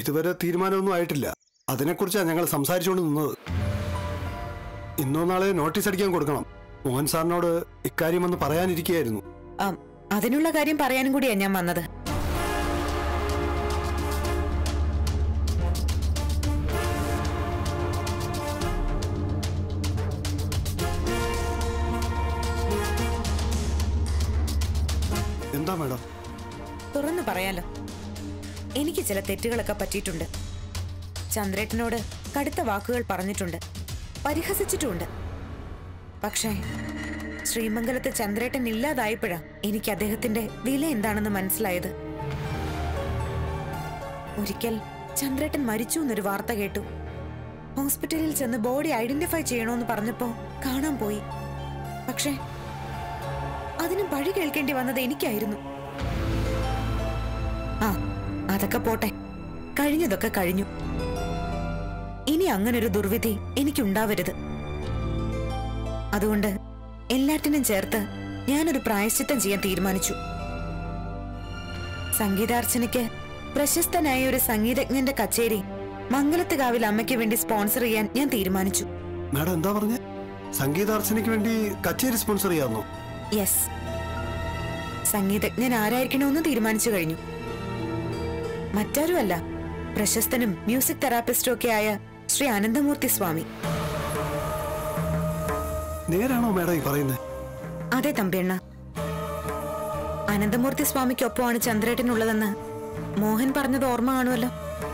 ഇതുവരെ തീരുമാനമൊന്നും ആയിട്ടില്ല. അതിനെക്കുറിച്ചാണ് ഞങ്ങൾ സംസാരിച്ചുകൊണ്ട് നിന്നത്. ഇന്നോ നാളെ നോട്ടീസ് അടിക്കാൻ കൊടുക്കണം. മോഹൻ സാറിനോട് ഇക്കാര്യം ഒന്ന് പറയാനിരിക്കുകയായിരുന്നു. അതിനുള്ള കാര്യം പറയാനും കൂടിയാ ഞാൻ വന്നത്. എന്താ മാഡം? തുറന്നു പറയാലോ, എനിക്ക് ചില തെറ്റുകളൊക്കെ പറ്റിയിട്ടുണ്ട്. ചന്ദ്രേട്ടനോട് കടുത്ത വാക്കുകൾ പറഞ്ഞിട്ടുണ്ട്, പരിഹസിച്ചിട്ടുമുണ്ട്. പക്ഷേ ശ്രീമംഗലത്ത് ചന്ദ്രേട്ടൻ ഇല്ലാതായപ്പോഴാ എനിക്ക് അദ്ദേഹത്തിന്റെ വില എന്താണെന്ന് മനസ്സിലായത്. ഒരിക്കൽ ചന്ദ്രേട്ടൻ മരിച്ചു എന്നൊരു വാർത്ത കേട്ടു. ഹോസ്പിറ്റലിൽ ചെന്ന് ബോഡി ഐഡന്റിഫൈ ചെയ്യണമെന്ന് പറഞ്ഞപ്പോ കാണാൻ പോയി. പക്ഷേ അതിന് പഴി കേൾക്കേണ്ടി വന്നത് എനിക്കായിരുന്നു. അതൊക്കെ പോട്ടെ, കഴിഞ്ഞതൊക്കെ കഴിഞ്ഞു. ഇനി അങ്ങനൊരു ദുർവിധി എനിക്കുണ്ടാവരുത്. അതുകൊണ്ട് എല്ലാറ്റിനും ചേർത്ത് ഞാനൊരു പ്രായശ്ചിത്തം ചെയ്യാൻ തീരുമാനിച്ചു. സംഗീതാർച്ചനയ്ക്ക് പ്രശസ്തനായ ഒരു സംഗീതജ്ഞന്റെ കച്ചേരി മംഗലത്തുകാവിൽ അമ്മയ്ക്ക് വേണ്ടി സ്പോൺസർ ചെയ്യാൻ ഞാൻ തീരുമാനിച്ചു. മാഡം എന്താ പറഞ്ഞേ? സംഗീതാർച്ചനയ്ക്ക് വേണ്ടി കച്ചേരി സ്പോൺസർ ചെയ്യാമോ? യെസ്, സംഗീതജ്ഞൻ ആരായിരിക്കണമെന്ന് തീരുമാനിച്ചു കഴിഞ്ഞു. മറ്റാരുമല്ല, പ്രശസ്തനും മ്യൂസിക് തെറാപ്പിസ്റ്റും ഒക്കെ ആയ ശ്രീ അനന്തമൂർത്തി സ്വാമി. നേരാണോ മാഡം ഈ പറയുന്നത്? അതെ തമ്പിയണ്ണ, അനന്തമൂർത്തി സ്വാമിക്കൊപ്പമാണ് ചന്ദ്രേട്ടനുള്ളതെന്ന് മോഹൻ പറഞ്ഞത് ഓർമ്മ കാണുമല്ലോ.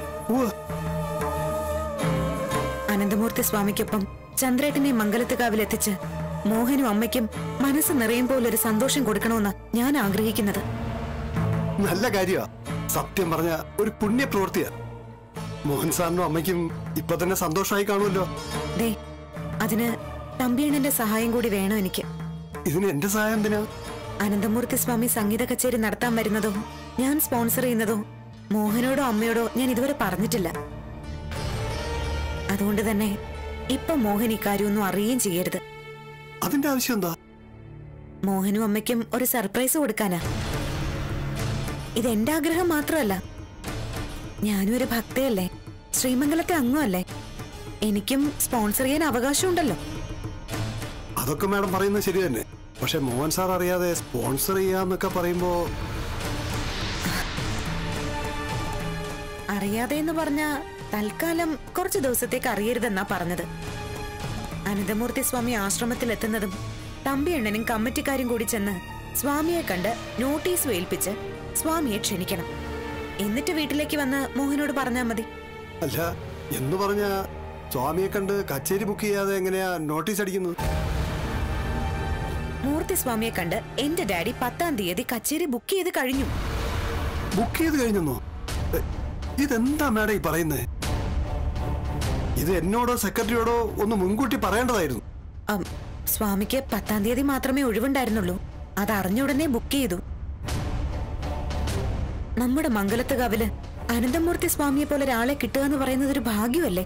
അനന്തമൂർത്തി സ്വാമിക്കൊപ്പം ചന്ദ്രേട്ടനെ മംഗലത്തുകാവിലെത്തിച്ച് മോഹനും അമ്മയ്ക്കും മനസ്സ് നിറയുമ്പോൾ ഒരു സന്തോഷം കൊടുക്കണമെന്ന് ഞാൻ ആഗ്രഹിക്കുന്നത്. നല്ല കാര്യമാ. സത്യം പറഞ്ഞ ഒരു പുണ്യപ്രവൃത്തിയാ. മോഹൻ സാറിനും അമ്മയ്ക്കും ഇപ്പൊ തന്നെ സന്തോഷമായി കാണുമല്ലോ. അതിന് തമ്പിയണ്ണന്റെ സഹായം കൂടി വേണം എനിക്ക്. ഇതിന് എന്റെ സഹായം എന്തിനാ? അനന്തമൂർത്തി സ്വാമി സംഗീത കച്ചേരി നടത്താൻ വരുന്നതോ ഞാൻ സ്പോൺസർ ചെയ്യുന്നതോ മോഹനോടോ അമ്മയോടോ ഞാൻ ഇതുവരെ പറഞ്ഞിട്ടില്ല. അതുകൊണ്ട് തന്നെ ഇപ്പൊ മോഹൻ ഇക്കാര്യമൊന്നും അറിയുകയും ചെയ്യരുത്. അതിന്റെ ആവശ്യം എന്താ? മോഹനും അമ്മയ്ക്കും ഒരു സർപ്രൈസ് കൊടുക്കാനാ. ഇതെന്റെ ആഗ്രഹം മാത്രമല്ല, ഞാനും ഒരു ഭക്തയല്ലേ, ശ്രീമംഗലത്തെ അംഗമല്ലേ, എനിക്കും സ്പോൺസർ ചെയ്യാൻ അവകാശമുണ്ടല്ലോ. അതൊക്കെ മാഡം പറയുന്നത് ശരി തന്നെ. പക്ഷെ മോഹൻ സാർ അറിയാതെ സ്പോൺസർ ചെയ്യാന്നൊക്കെ പറയുമ്പോ... അറിയാതെ എന്ന് പറഞ്ഞ തൽക്കാലം കുറച്ചു ദിവസത്തേക്ക് അറിയരുതെന്നാ പറഞ്ഞത്. അനന്തമൂർത്തി സ്വാമി ആശ്രമത്തിൽ എത്തുന്നതും തമ്പിയണ്ണനും കമ്മിറ്റിക്കാരും കൂടി ചെന്ന് സ്വാമിയെ കണ്ട് നോട്ടീസ് ഏൽപ്പിച്ച് സ്വാമിയെ ക്ഷണിക്കണം. എന്നിട്ട് വീട്ടിലേക്ക് വന്ന് മോഹനോട് പറഞ്ഞാൽ മതി. അല്ല എന്ന് പറഞ്ഞ സ്വാമിയെ കണ്ട് കച്ചേരി ബുക്ക് ചെയ്യാതെ എങ്ങനെയാ നോട്ടീസ് അടിക്കുന്നത്? മൂർത്തി സ്വാമിയെ കണ്ട് എന്റെ ഡാഡി 10-ാം തീയതി കച്ചേരി ബുക്ക് ചെയ്ത് കഴിഞ്ഞു. ബുക്ക് ചെയ്ത് കഴിഞ്ഞോ? ഇതെന്താ മാഡം ഈ പറയുന്നേ? ഇത് എന്നോടോ സെക്രട്ടറിയോടോ ഒന്ന് മുൻകൂട്ടി പറയേണ്ടതായിരുന്നു. സ്വാമിക്ക് 10-ാം തീയതി മാത്രമേ ഒഴിവുണ്ടായിരുന്നുള്ളൂ. അത് അറിഞ്ഞ ഉടനെ ബുക്ക് ചെയ്തു. നമ്മുടെ മംഗലത്തുകാവില് അനന്തമൂർത്തി സ്വാമിയെ പോലെ ഒരാളെ കിട്ടുക എന്ന് പറയുന്നത് ഒരു ഭാഗ്യമല്ലേ?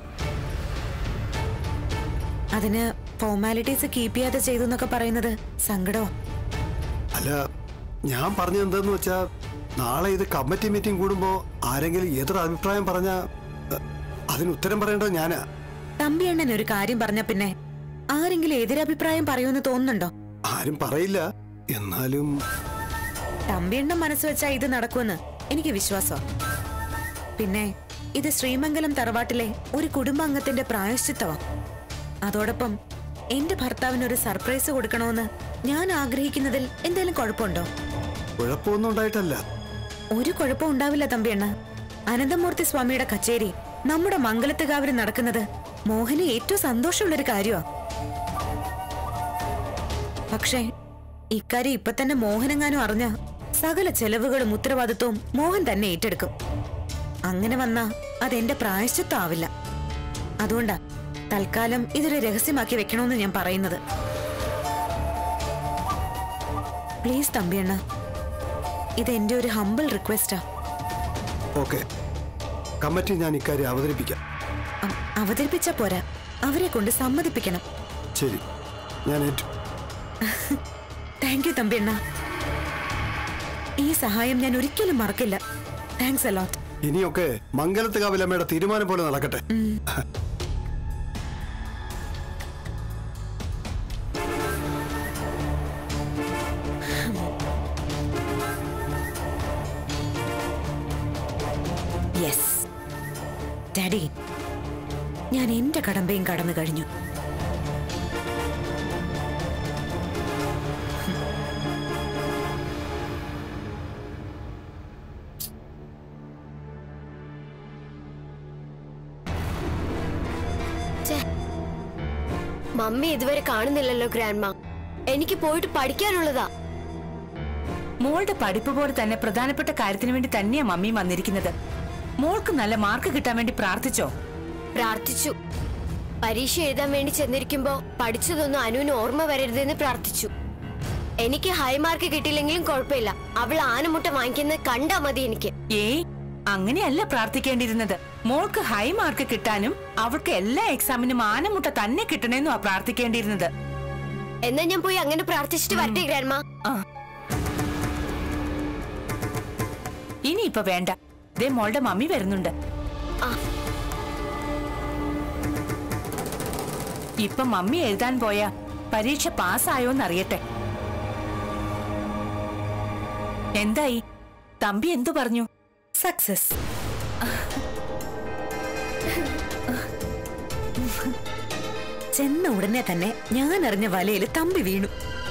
അതിന് ഫോർമാലിറ്റീസ് കീപ്പ് ചെയ്യാതെ ചെയ്തു എന്നൊക്കെ പറയുന്നത് സങ്കടമോ? അല്ല, ഞാൻ പറഞ്ഞത് എന്താന്ന് വെച്ചാ, നാളെ ഇത് കമ്മിറ്റി മീറ്റിംഗ് കൂടുമ്പോ ആരെങ്കിലും ഏതൊരു അഭിപ്രായം പറഞ്ഞ അതിന് ഉത്തരം പറയേണ്ടത് ഞാനാ. തമ്പിയണ്ണൻ ഒരു കാര്യം പറഞ്ഞ പിന്നെ ആരെങ്കിലും എതിരഭിപ്രായം പറയുമെന്ന് തോന്നുന്നുണ്ടോ? ആരും പറയില്ല. എന്നാലും തമ്പിയണ്ണൻ മനസ്സ് വെച്ചാ ഇത് നടക്കുമെന്ന് എനിക്ക് വിശ്വാസം. പിന്നെ ഇത് ശ്രീമംഗലം തറവാട്ടിലെ ഒരു കുടുംബാംഗത്തിന്റെ പ്രായശ്ചിത്തവാ. അതോടൊപ്പം എന്റെ ഭർത്താവിന് ഒരു സർപ്രൈസ് കൊടുക്കണമെന്ന് ഞാൻ ആഗ്രഹിക്കുന്നതിൽ എന്തെങ്കിലും കുഴപ്പമുണ്ടോ? കുഴപ്പമൊന്നും ഉണ്ടായിട്ടല്ല. ഒരു കുഴപ്പം ഉണ്ടാവില്ല തമ്പിയണ്ണ. അനന്തമൂർത്തി സ്വാമിയുടെ കച്ചേരി നമ്മുടെ മംഗലത്തുകാവിൽ നടക്കുന്നത് മോഹന് ഏറ്റവും സന്തോഷമുള്ളൊരു കാര്യമാണ്. പക്ഷേ ഇക്കാര്യം ഇപ്പൊ തന്നെ മോഹനെങ്ങാനും അറിഞ്ഞ സകല ചെലവുകളും ഉത്തരവാദിത്വവും മോഹൻ തന്നെ ഏറ്റെടുക്കും. അങ്ങനെ വന്നാ അതെന്റെ പ്രായശ്ചിത്തം ആവില്ല. അതുകൊണ്ടാ തൽക്കാലം ഇതൊരു രഹസ്യമാക്കി വെക്കണമെന്ന് ഞാൻ പറയുന്നത്. പ്ലീസ് തമ്പിയണ്ണ, ഇത് എന്റെ ഒരു ഹംബിൾ റിക്വസ്റ്റാ. ഓക്കെ, കമ്മിറ്റി ഞാൻ ഇക്കാര്യം അവതരിപ്പിക്കാം. അവതരിപ്പിച്ച പോരാ, അവരെ കൊണ്ട് സമ്മതിപ്പിക്കണം. ശരി, ഞാൻ ഏറ്റു. താങ്ക് യു തമ്പിയണ്ണ. ഈ സഹായം ഞാൻ ഒരിക്കലും മറക്കില്ല. Thanks a lot. ഇനിയൊക്കെ മംഗലത്ത് കാവിലമ്മയുടെ തീരുമാനം പോലെ നടക്കട്ടെ. യെസ് ഡാഡി, ഞാൻ എന്റെ കടമ്പയും കടന്നു കഴിഞ്ഞു. മമ്മി ഇതുവരെ കാണുന്നില്ലല്ലോ ഗ്രാൻഡ്മ. എനിക്ക് പോയിട്ട് പഠിക്കാനുള്ളതാ. മോളുടെ പഠിപ്പ് പോലെ തന്നെ പ്രധാനപ്പെട്ട കാര്യത്തിന് വേണ്ടി തന്നെയാ മമ്മി വന്നിരിക്കുന്നത്. മോൾക്ക് നല്ല മാർക്ക് കിട്ടാൻ വേണ്ടി പ്രാർത്ഥിച്ചോ? പ്രാർത്ഥിച്ചു. പരീക്ഷ എഴുതാൻ വേണ്ടി ചെന്നിരിക്കുമ്പോ പഠിച്ചതൊന്നും അനുവിന് ഓർമ്മ വരരുതെന്ന് പ്രാർത്ഥിച്ചു. എനിക്ക് ഹൈ മാർക്ക് കിട്ടിയില്ലെങ്കിലും കുഴപ്പമില്ല, അവൾ ആനമുട്ട വാങ്ങിക്കുന്നത് കണ്ടാ മതി എനിക്ക്. അങ്ങനെയല്ല പ്രാർത്ഥിക്കേണ്ടിയിരുന്നത്. മോൾക്ക് ഹൈ മാർക്ക് കിട്ടാനും അവൾക്ക് എല്ലാ എക്സാമിനും ആനമുട്ട തന്നെ കിട്ടണേന്നുവാ പ്രാർത്ഥിക്കേണ്ടിയിരുന്നത്. എന്നാ ഞാൻ പോയി അങ്ങനെ പ്രാർത്ഥിച്ചിട്ട് വരട്ടെ ഗ്രാൻഡ്മ. ഇനിയിപ്പൊ വേണ്ട, ദേ മോളുടെ മമ്മി വരുന്നുണ്ട്. ഇപ്പൊ മമ്മി എഴുതാൻ പോയാ പരീക്ഷ പാസ്സായോന്നറിയട്ടെ. എന്തായി? തമ്പി എന്തു പറഞ്ഞു? സക്സസ്. ചെന്ന ഉടനെ തന്നെ ഞാൻ അറിഞ്ഞ വലയിൽ തമ്പി വീണു.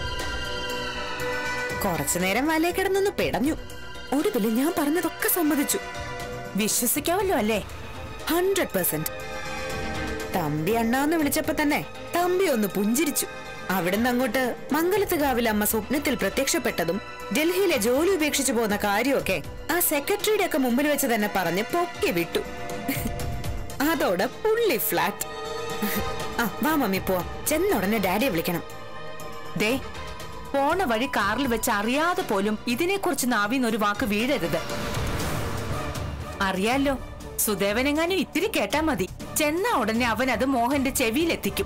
കുറച്ചു നേരം വലയെ കിടന്നൊന്ന് പിടഞ്ഞു. ഒടുവില് ഞാൻ പറഞ്ഞതൊക്കെ സമ്മതിച്ചു. വിശ്വസിക്കാമല്ലോ അല്ലേ? 100%. തമ്പി അണ്ണാന്ന് വിളിച്ചപ്പോ തന്നെ തമ്പി ഒന്ന് പുഞ്ചിരിച്ചു. അവിടുന്ന് അങ്ങോട്ട് മംഗലത്ത് കാവിലമ്മ സ്വപ്നത്തിൽ പ്രത്യക്ഷപ്പെട്ടതും ഡൽഹിയിലെ ജോലി ഉപേക്ഷിച്ചു പോകുന്ന കാര്യമൊക്കെ ആ സെക്രട്ടറിയുടെ ഒക്കെ മുമ്പിൽ വെച്ച് തന്നെ പറഞ്ഞ് പൊക്കി വിട്ടു. അതോടെ പുള്ളി ഫ്ലാറ്റ്. വാ മമ്മി പോവാം. ചെന്ന ഉടനെ ഡാഡിയെ വിളിക്കണം. ദേ, പോണ വഴി കാറിൽ വെച്ച് അറിയാതെ പോലും ഇതിനെക്കുറിച്ച് നാവിന്നൊരു വാക്ക് വീഴരുത്. അറിയാലോ, സുദേവനെങ്ങാനും ഇത്തിരി കേട്ടാ മതി, ചെന്ന ഉടനെ അവൻ അത് മോഹന്റെ ചെവിയിലെത്തിക്കും.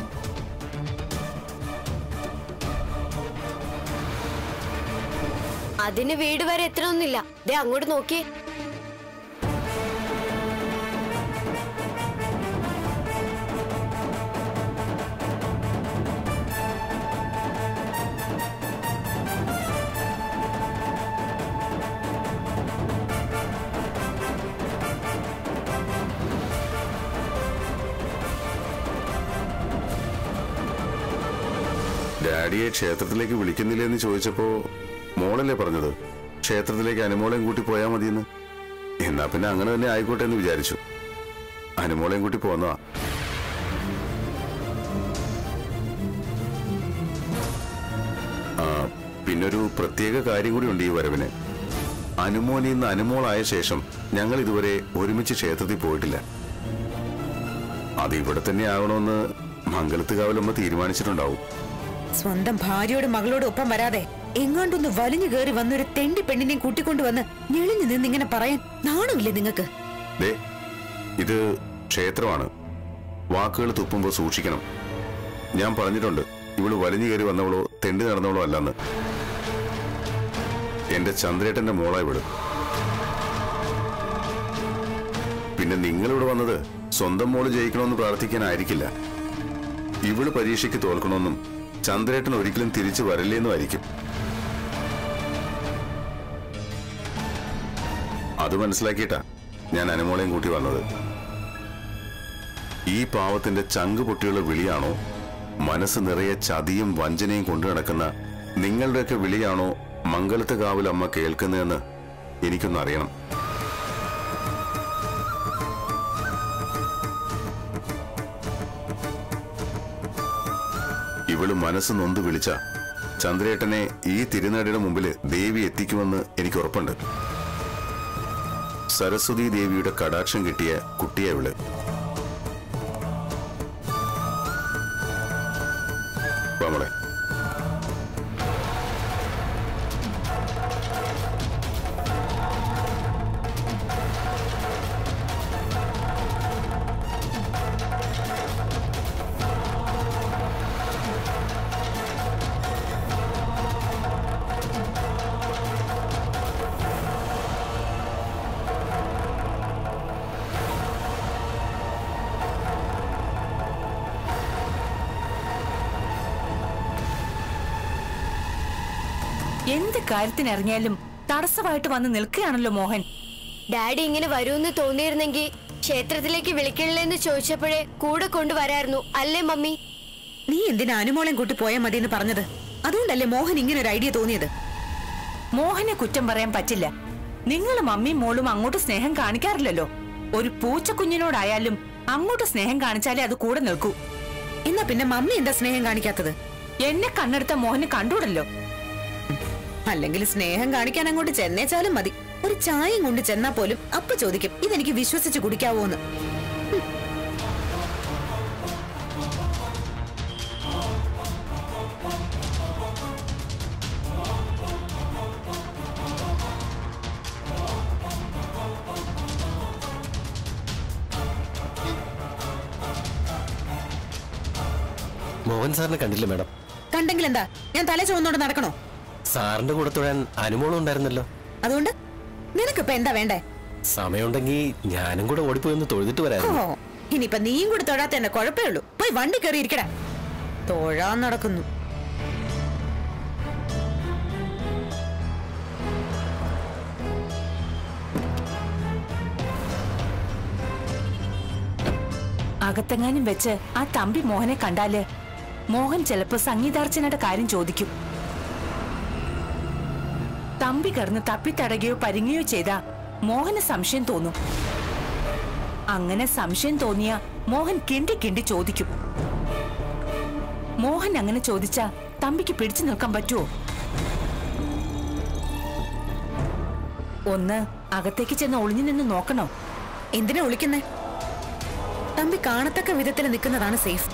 അതിന് വീട് വരെ എത്തണമെന്നില്ല. ദേ അങ്ങോട്ട് നോക്കിയേ. ഡാഡിയെ ക്ഷേത്രത്തിലേക്ക് വിളിക്കുന്നില്ലെന്ന് ചോദിച്ചപ്പോ മോളല്ലേ പറഞ്ഞത് ക്ഷേത്രത്തിലേക്ക് അനുമോളെയും കൂട്ടി പോയാൽ മതിയെന്ന്. എന്നാ പിന്നെ അങ്ങനെ തന്നെ ആയിക്കോട്ടെ എന്ന് വിചാരിച്ചു. അനുമോളെയും കൂട്ടി പോന്നതാ. പിന്നൊരു പ്രത്യേക കാര്യം കൂടി ഉണ്ട് ഈ വരവിന്. അനുമോനിൽ നിന്ന് അനുമോളായ ശേഷം ഞങ്ങൾ ഇതുവരെ ഒരുമിച്ച് ക്ഷേത്രത്തിൽ പോയിട്ടില്ല. അത് ഇവിടെ തന്നെ ആകണമെന്ന് മംഗലത്ത് കാവിലമ്മ തീരുമാനിച്ചിട്ടുണ്ടാവും. സ്വന്തം ഭാര്യയോടും മകളോടും ഒപ്പം വരാതെ എങ്ങാണ്ടൊന്ന് വലിഞ്ഞു കയറി വന്നൊരു തെണ്ടി പെണ്ണിനെയും കൂട്ടിക്കൊണ്ടുവന്ന് ഞെളിഞ്ഞു നിന്ന് ഇങ്ങനെ പറയാൻ നാണമില്ലേ നിങ്ങൾക്ക്? ഇത് ക്ഷേത്രമാണ്. വാക്കുകൾ തുപ്പുമ്പോ സൂക്ഷിക്കണം. ഞാൻ പറഞ്ഞിട്ടുണ്ട്, ഇവള് വലിഞ്ഞു കയറി വന്നവളോ തെണ്ടി നടന്നവളോ അല്ലെന്ന്. എന്റെ ചന്ദ്രേട്ടന്റെ മോളാ ഇവള്. പിന്നെ നിങ്ങളിവിടെ വന്നത് സ്വന്തം മോള് ജയിക്കണമെന്ന് പ്രാർത്ഥിക്കാനായിരിക്കില്ല. ഇവള് പരീക്ഷയ്ക്ക് തോൽക്കണമെന്നും ചന്ദ്രേട്ടൻ ഒരിക്കലും തിരിച്ചു വരില്ലെന്നുമായിരിക്കും. അത് മനസ്സിലാക്കിയിട്ടാ ഞാൻ അനുമോളെയും കൂട്ടി വന്നത്. ഈ പാവത്തിന്റെ ചങ്ക് പൊട്ടിയുള്ള വിളിയാണോ, മനസ്സ് നിറയെ ചതിയും വഞ്ചനയും കൊണ്ടു നടക്കുന്ന നിങ്ങളുടെയൊക്കെ വിളിയാണോ മംഗലത്ത് കാവിൽ അമ്മ കേൾക്കുന്നതെന്ന് എനിക്കൊന്നറിയണം. ഇവള് മനസ്സ് നൊന്ത് വിളിച്ച ചന്ദ്രേട്ടനെ ഈ തിരുനാടിയുടെ മുമ്പിൽ ദേവി എത്തിക്കുമെന്ന് എനിക്ക് ഉറപ്പുണ്ട്. സരസ്വതി ദേവിയുടെ കടാക്ഷം കിട്ടിയ കുട്ടിയെ ഇവള്. നമ്മളെ എന്ത് കാര്യത്തിനിറങ്ങിയാലും തടസ്സമായിട്ട് വന്ന് നിൽക്കുകയാണല്ലോ മോഹൻ. ഡാഡി ഇങ്ങനെ വരുമെന്ന് തോന്നിയിരുന്നെങ്കിൽ ക്ഷേത്രത്തിലേക്ക് വിളിക്കണില്ലെന്ന് ചോദിച്ചപ്പോഴേ കൂടെ കൊണ്ടുവരായിരുന്നു, അല്ലേ മമ്മി? നീ എന്തിനാ അനുമോളെയും കൂട്ടി പോയാൽ മതി എന്ന് പറഞ്ഞത്? അതുകൊണ്ടല്ലേ മോഹൻ ഇങ്ങനെ ഒരു ഐഡിയ തോന്നിയത്? മോഹനെ കുറ്റം പറയാൻ പറ്റില്ല. നിങ്ങൾ മമ്മിയും മോളും അങ്ങോട്ട് സ്നേഹം കാണിക്കാറില്ലല്ലോ. ഒരു പൂച്ചക്കുഞ്ഞിനോടായാലും അങ്ങോട്ട് സ്നേഹം കാണിച്ചാലേ അത് കൂടെ നിൽക്കൂ. എന്നാ പിന്നെ മമ്മി എന്താ സ്നേഹം കാണിക്കാത്തത്? എന്നെ കണ്ണെടുത്ത മോഹന് കണ്ടൂടല്ലോ. അല്ലെങ്കിൽ സ്നേഹം കാണിക്കാൻ അങ്ങോട്ട് ചെന്നേച്ചാലും മതി. ഒരു ചായയും കൊണ്ട് ചെന്നാ പോലും അപ്പ ചോദിക്കും ഇതെനിക്ക് വിശ്വസിച്ച് കുടിക്കാവോന്ന്. മോഹൻ സാറിനെ കണ്ടില്ല മാഡം. കണ്ടെങ്കിൽ എന്താ, ഞാൻ തല ചുവന്നോണ്ട് നടക്കണോ? സാറിന്റെ കൂടെ തൊഴാൻ അനുമോളും ഉണ്ടായിരുന്നല്ലോ. അതുകൊണ്ട് നിനക്കിപ്പോ എന്താ വേണ്ടേ? സമയമുണ്ടെങ്കിൽ ഞാനും കൂടെ ഓടിപ്പോയി ഒന്ന് തൊഴുതിട്ട് വരായിരുന്നു. ഇനിയിപ്പൊ നീയും കൂടി തൊഴാത്ത എന്നെ കുഴപ്പമേ ഉള്ളൂ. പോയി വണ്ടി കയറി ഇരിക്കടാ. തൊഴാൻ നടക്കുന്നു. അകത്തെങ്ങാനും വെച്ച് ആ തമ്പി മോഹനെ കണ്ടാല് മോഹൻ ചിലപ്പോ സംഗീതാർച്ചനയുടെ കാര്യം ചോദിക്കും. തമ്പി കിടന്ന് തപ്പിത്തടയുകയോ പരിങ്ങുകയോ ചെയ്താ മോഹന് സംശയം തോന്നും. അങ്ങനെ സംശയം തോന്നിയ മോഹൻ കിണ്ടി കിണ്ടി ചോദിക്കും. മോഹൻ അങ്ങനെ ചോദിച്ചാ തമ്പിക്ക് പിടിച്ചു നിൽക്കാൻ പറ്റുമോ? ഒന്ന് അകത്തേക്ക് ചെന്ന് ഒളിഞ്ഞു നിന്ന് നോക്കണോ? എന്തിനാ ഒളിക്കുന്നേ? തമ്പി കാണത്തക്ക വിധത്തിൽ നിൽക്കുന്നതാണ് സേഫ്.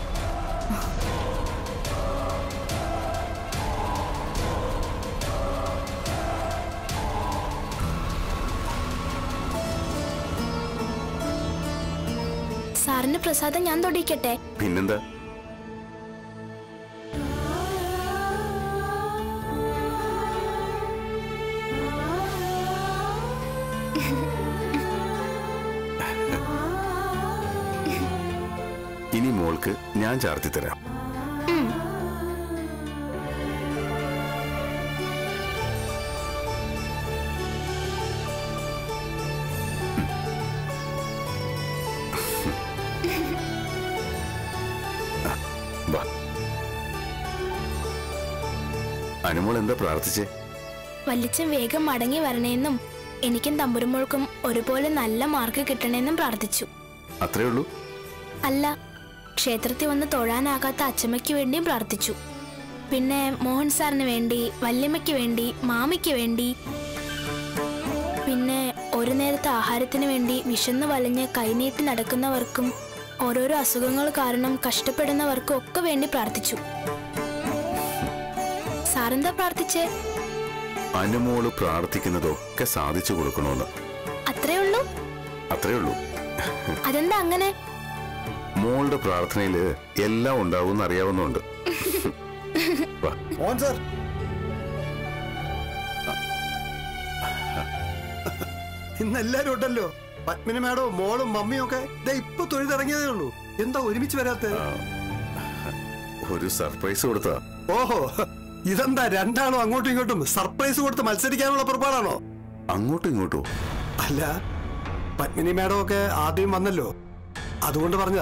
സാറിന്റെ പ്രസാദം ഞാൻ തൊടിക്കട്ടെ? പിന്നെന്താ? ഇനി മോൾക്ക് ഞാൻ ചാർത്തി തരാം. അനുമോൾ എന്താ പ്രാർത്ഥിച്ചേ? വല്ലിച്ചൻ വേഗം മടങ്ങി വരണേന്നും എനിക്കും തമ്പുരുമോൾക്കും ഒരുപോലെ നല്ല മാർക്ക് കിട്ടണേന്നും പ്രാർത്ഥിച്ചു. അത്രേ ഉള്ളൂ? അല്ല, ക്ഷേത്രത്തിൽ വന്ന് തൊഴാനാകാത്ത അച്ചമ്മയ്ക്ക് വേണ്ടിയും പ്രാർത്ഥിച്ചു. പിന്നെ മോഹൻ സാറിന് വേണ്ടി, വല്യമ്മയ്ക്ക് വേണ്ടി, മാമിക്ക് വേണ്ടി, പിന്നെ ഒരു നേരത്തെ ആഹാരത്തിന് വേണ്ടി വിശന്ന് വലഞ്ഞ് കൈനീട്ടി നടക്കുന്നവർക്കും ഓരോരോ അസുഖങ്ങൾ കാരണം കഷ്ടപ്പെടുന്നവർക്കും ഒക്കെ വേണ്ടി പ്രാർത്ഥിച്ചു. സാറെന്താ പ്രാർത്ഥിച്ചേ? അനുമോള് പ്രാർത്ഥിക്കുന്നതൊക്കെ സാധിച്ചു കൊടുക്കണോന്ന്. അത്രേ ഉള്ളൂ? അത്രേ ഉള്ളൂ. അതെന്താ അങ്ങനെ? മോളുടെ പ്രാർത്ഥനയില് എല്ലാം ഉണ്ടാവും അറിയാവുന്നുണ്ട്. ഇന്നെല്ലാരും ഉണ്ടല്ലോ. പത്മിനി മാഡവും മോളും മമ്മിയും ഒക്കെ ഇപ്പൊ തൊഴുതിറങ്ങിയതേ ഉള്ളൂ. എന്താ ഒരുമിച്ച് വരാത്ത? ഒരു സർപ്രൈസ് കൊടുത്താ. ഓഹോ, ഇതെന്താ രണ്ടാളും അങ്ങോട്ടും ഇങ്ങോട്ടും സർപ്രൈസ് കൊടുത്ത് മത്സരിക്കാനുള്ള പുറപ്പാടാണോ? അങ്ങോട്ടും ഇങ്ങോട്ടും അല്ല, പത്മിനി മാഡം ഒക്കെ ആദ്യം വന്നല്ലോ, അതുകൊണ്ട് പറഞ്ഞതാ.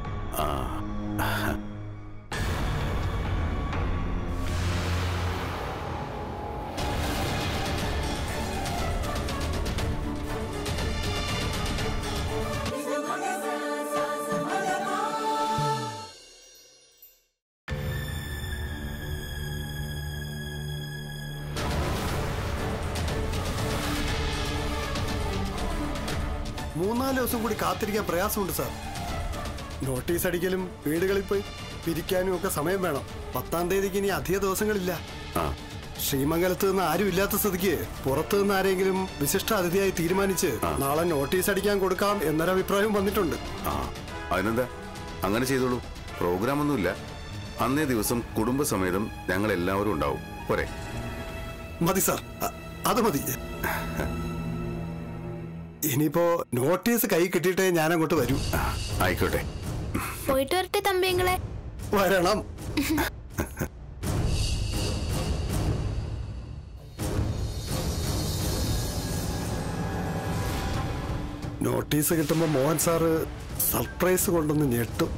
മൂന്നാല് ദിവസം കൂടി കാത്തിരിക്കാൻ പ്രയാസമുണ്ട് സാർ. നോട്ടീസ് അടിക്കലും വീടുകളിൽ പോയി പിരിക്കാനും ഒക്കെ സമയം വേണം. 10-ാം തീയതിക്ക് ഇനി അധിക ദിവസങ്ങളില്ല. ശ്രീമംഗലത്ത് നിന്ന് ആരും ഇല്ലാത്ത സ്ഥിതിക്ക് പുറത്തു നിന്ന് ആരെങ്കിലും വിശിഷ്ട അതിഥിയായി തീരുമാനിച്ച് നാളെ നോട്ടീസ് അടിക്കാൻ കൊടുക്കാം എന്നൊരഭിപ്രായം വന്നിട്ടുണ്ട്. അതിനെന്താ, അങ്ങനെ ചെയ്തോളൂ. പ്രോഗ്രാം ഒന്നുമില്ല. അന്നേ ദിവസം കുടുംബസമേതം ഞങ്ങൾ എല്ലാവരും ഉണ്ടാവും. പോരെ? മതി സാർ, അത് മതി. ഇനിയിപ്പോ നോട്ടീസ് കൈ കിട്ടിയിട്ടേ ഞാൻ അങ്ങോട്ട് വരൂ. ആയിക്കോട്ടെ. പോയിട്ട് വരട്ടെ തമ്പിങ്ങളെ. വരണം. നോട്ടീസ് കിട്ടുമ്പോ മോഹൻ സാറ് സർപ്രൈസ് കൊണ്ടൊന്ന് ഞെട്ടും.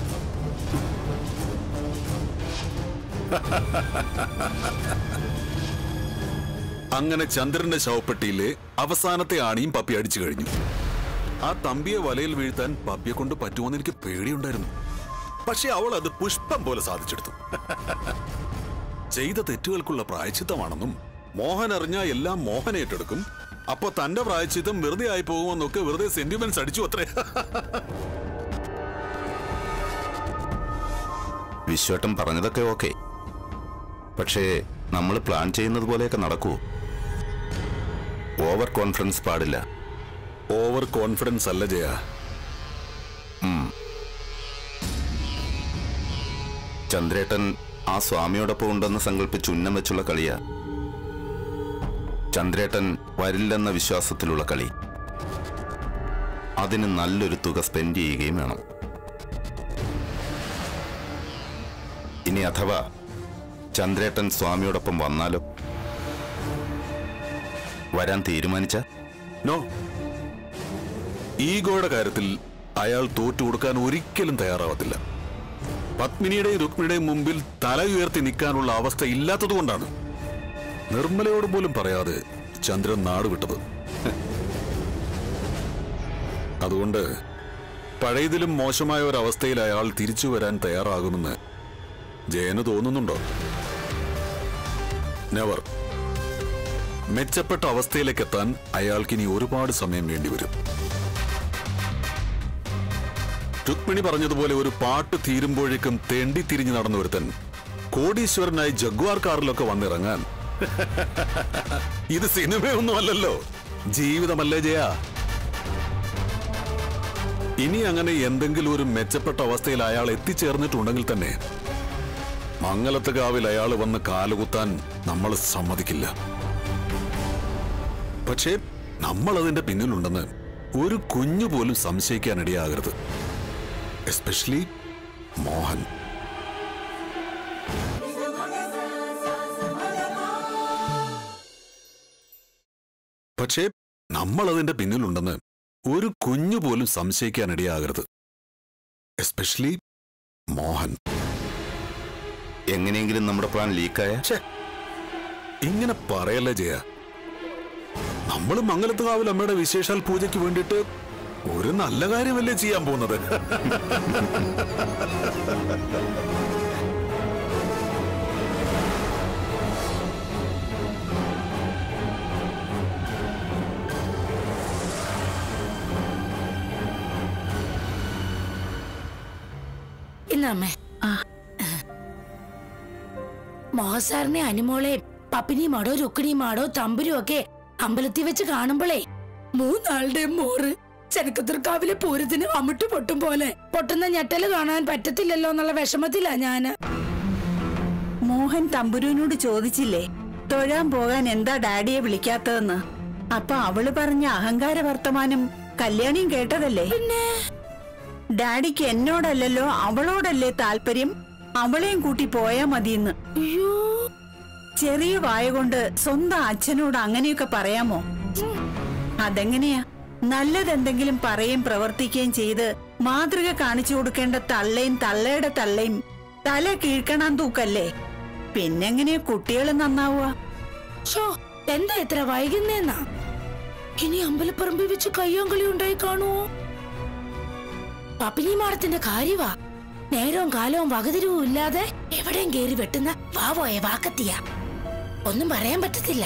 അങ്ങനെ ചന്ദ്രന്റെ ശവപ്പെട്ടിയിലെ അവസാനത്തെ ആണിയും പപ്പി അടിച്ചു കഴിഞ്ഞു. ആ തമ്പിയെ വലയിൽ വീഴ്ത്താൻ പപ്പിയെ കൊണ്ട് പറ്റുമോന്ന് എനിക്ക് പേടിയുണ്ടായിരുന്നു. പക്ഷെ അവൾ അത് പുഷ്പം പോലെ സാധിച്ചെടുത്തു. ചെയ്ത തെറ്റുകൾക്കുള്ള പ്രായശ്ചിത്തമാണെന്നും മോഹൻ അറിഞ്ഞാൽ എല്ലാം മോഹൻ ഏറ്റെടുക്കും, അപ്പൊ തന്റെ പ്രായശ്ചിത്തം വെറുതെ ആയി പോകുമെന്നൊക്കെ വെറുതെ സെന്റിമെന്റ്സ് അടിച്ചു അത്രേ. വിശ്വട്ടം പറഞ്ഞതൊക്കെ ഓക്കെ, പക്ഷേ നമ്മൾ പ്ലാൻ ചെയ്യുന്നത് പോലെയൊക്കെ നടക്കൂ. ഓവർ കോൺഫിഡൻസ് പാടില്ല. ഓവർ കോൺഫിഡൻസ് അല്ല ജയ. ചന്ദ്രേട്ടൻ ആ സ്വാമിയോടൊപ്പം ഉണ്ടെന്ന് സങ്കല്പിച്ച് ഉന്നം വെച്ചുള്ള കളിയാ. ചന്ദ്രേട്ടൻ വരില്ലെന്ന വിശ്വാസത്തിലുള്ള കളി. അതിന് നല്ലൊരു തുക സ്പെൻഡ് ചെയ്യുകയും വേണം. ഇനി അഥവാ ചന്ദ്രേട്ടൻ സ്വാമിയോടൊപ്പം വന്നാലോ? വരാൻ തീരുമാനിച്ച നോ, ഈഗോയുടെ കാര്യത്തിൽ അയാൾ തോറ്റു കൊടുക്കാൻ ഒരിക്കലും തയ്യാറാവത്തില്ല. പത്മിനിയുടെയും രുക്മിണിയുടെയും മുമ്പിൽ തല ഉയർത്തി നിൽക്കാനുള്ള അവസ്ഥ ഇല്ലാത്തതുകൊണ്ടാണ് നിർമ്മലയോട് പോലും പറയാതെ ചന്ദ്രൻ നാട് വിട്ടത്. അതുകൊണ്ട് പഴയതിലും മോശമായ ഒരവസ്ഥയിൽ അയാൾ തിരിച്ചു വരാൻ തയ്യാറാകുമെന്ന് ജയന് തോന്നുന്നുണ്ടോ? നെവർ. മെച്ചപ്പെട്ട അവസ്ഥയിലേക്ക് എത്താൻ അയാൾക്കിനി ഒരുപാട് സമയം വേണ്ടിവരും. രുക്മിണി പറഞ്ഞതുപോലെ ഒരു പാട്ട് തീരുമ്പോഴേക്കും തെണ്ടി തിരിഞ്ഞു നടന്നു ഒരുത്തൻ കോടീശ്വരനായി ജഗ്വാർ കാറിലൊക്കെ വന്നിറങ്ങാൻ ഇത് സിനിമയൊന്നും അല്ലല്ലോ, ജീവിതമല്ലേ ജയ. ഇനി അങ്ങനെ എന്തെങ്കിലും ഒരു മെച്ചപ്പെട്ട അവസ്ഥയിൽ അയാൾ എത്തിച്ചേർന്നിട്ടുണ്ടെങ്കിൽ തന്നെ മംഗലത്ത് കാവിൽ അയാൾ വന്ന് കാലുകുത്താൻ നമ്മൾ സമ്മതിക്കില്ല. പക്ഷേ നമ്മൾ അതിന്റെ പിന്നിലുണ്ടെന്ന് ഒരു കുഞ്ഞു പോലും സംശയിക്കാനിടയാകരുത്. എസ്പെഷ്യലി മോഹൻ. പക്ഷേ നമ്മൾ അതിന്റെ പിന്നിലുണ്ടെന്ന് ഒരു കുഞ്ഞു പോലും സംശയിക്കാനിടയാകരുത്. എസ്പെഷ്യലി മോഹൻ. എങ്ങനെയെങ്കിലും നമ്മുടെ പ്ലാൻ ലീക്കായ ഇങ്ങനെ പറയല്ലേ ജയ. നമ്മൾ മംഗലത്ത് കാവിൽ അമ്മയുടെ വിശേഷാൽ പൂജയ്ക്ക് വേണ്ടിയിട്ട് ഒരു നല്ല കാര്യമല്ലേ ചെയ്യാൻ പോകുന്നത്. ഇന്നമ്മേ മോഹസാറിനെ അനുമോളെ പപ്പിനിയുമാടോ രുക്കിണിയുമാടോ തമ്പുരും ഒക്കെ അമ്പലത്തിൽ വെച്ച് കാണുമ്പോളേ മൂന്നാളുടെയും മോറ് ചെനക്കത്തൂർക്കാവിലെ പൂരത്തിന് അമിട്ട് പൊട്ടും പോലെ പൊട്ടുന്ന ഞെട്ടല് കാണാൻ പറ്റത്തില്ലല്ലോ എന്നുള്ള വിഷമത്തിലാ ഞാന്. മോഹൻ തമ്പുരുവിനോട് ചോദിച്ചില്ലേ തൊഴാൻ പോകാൻ എന്താ ഡാഡിയെ വിളിക്കാത്തതെന്ന്? അപ്പൊ അവള് പറഞ്ഞ അഹങ്കാര വർത്തമാനം കല്യാണിയും കേട്ടതല്ലേ? പിന്നെ ഡാഡിക്ക് എന്നോടല്ലല്ലോ അവളോടല്ലേ താല്പര്യം, അവളെയും കൂട്ടി പോയാ മതിയെന്ന്. അയ്യോ, ചെറിയ വായ കൊണ്ട് സ്വന്തം അച്ഛനോട് അങ്ങനെയൊക്കെ പറയാമോ? അതെങ്ങനെയാ? നല്ലതെന്തെങ്കിലും പറയുകയും പ്രവർത്തിക്കുകയും ചെയ്ത് മാതൃക കാണിച്ചു കൊടുക്കേണ്ട തള്ളയും തള്ളയുടെ തള്ളയും തല കീഴ്ക്കണാൻ തൂക്കല്ലേ. പിന്നെങ്ങനെയാ കുട്ടികൾ നന്നാവുക? എന്താ എത്ര വൈകുന്നേന്നാ? ഇനി അമ്പലപ്പറമ്പിൽ വെച്ച് കയ്യാങ്കളി ഉണ്ടായി കാണുവോ? പപ്പിനി മാടത്തിന്റെ കാര്യവാ. നേരവും കാലവും വകതിരിവും ഇല്ലാതെ എവിടെയും കേറി വെട്ടുന്ന വാവോയ വാക്കത്തിയ. ഒന്നും പറയാൻ പറ്റത്തില്ല.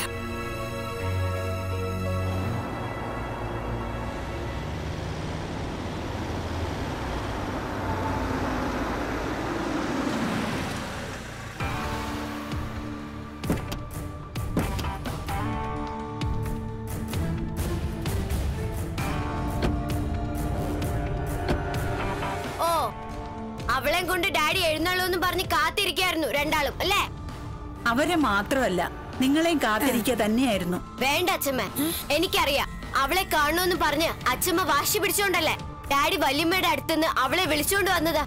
അവളെയും കൊണ്ട് ഡാഡി എഴുന്നള്ളൂന്ന് പറഞ്ഞ് കാത്തിരിക്കായിരുന്നു രണ്ടാളും അല്ലേ? അവരെ മാത്രമല്ല നിങ്ങളെയും കാത്തിരിക്കുക തന്നെയായിരുന്നു. വേണ്ട അച്ഛമ്മ, എനിക്കറിയാം. അവളെ കാണണമെന്ന് പറഞ്ഞ് അച്ഛമ്മ വാശി പിടിച്ചോണ്ടല്ലേ ഡാഡി വല്യമ്മയുടെ അടുത്തുനിന്ന് അവളെ വിളിച്ചോണ്ട് വന്നതാ.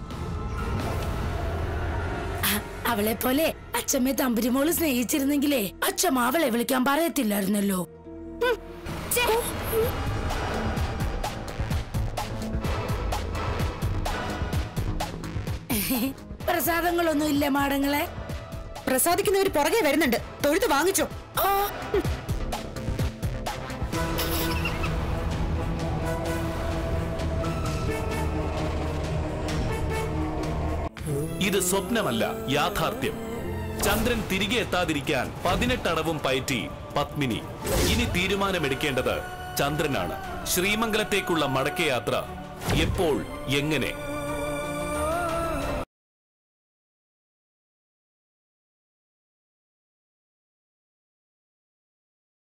അവളെ പോലെ അച്ഛമ്മയെ തമ്പുരുമോള് സ്നേഹിച്ചിരുന്നെങ്കിലേ അച്ഛമ്മ അവളെ വിളിക്കാൻ പറയത്തില്ലായിരുന്നല്ലോ. പ്രസാദങ്ങളൊന്നും ഇല്ല മാടങ്ങളെ? പ്രസാദിക്കുന്നവര് പുറകെ വരുന്നുണ്ട്, തൊഴുത്ത് വാങ്ങിച്ചോ. ഇത് സ്വപ്നമല്ല, യാഥാർത്ഥ്യം. ചന്ദ്രൻ തിരികെ എത്താതിരിക്കാൻ 18 അടവും പയറ്റി പത്മിനി. ഇനി തീരുമാനമെടുക്കേണ്ടത് ചന്ദ്രനാണ്. ശ്രീമംഗലത്തേക്കുള്ള മടക്കയാത്ര എപ്പോൾ, എങ്ങനെ?